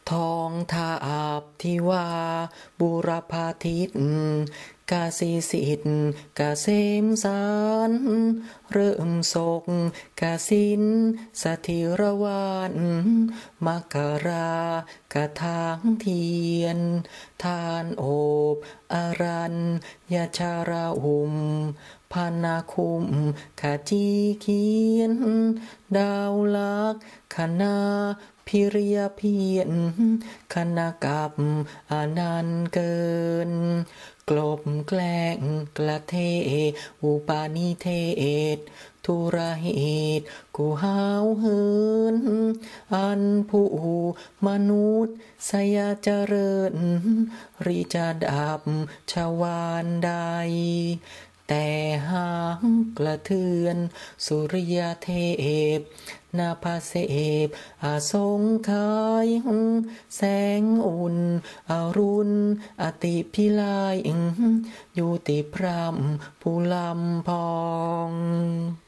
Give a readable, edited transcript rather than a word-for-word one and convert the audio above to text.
ทองทาบที่ว่าบุรพาทิตกาสีสิทธิ์กาเสมสารเริ่มศกกาสินสถิรวานมกรากะทางเทียนทานโอบอารัญญาชาราหุมพานาคุมขาจีเขียนดาวลักษณ์คณาพิริยเพียรคณะกับอนันต์เกินกลบแกล้งกระเทอุปาณิเทศทุระเหตุกูหาวเหินอันผู้มนุษย์สยาเจริญริจาดับชาวานใดแต่หางกระเทือนสุริยเทพนาภาเสพอาสงไขยแสงอุ่นอรุณอติพิไลยุติพรำผู้ลำพอง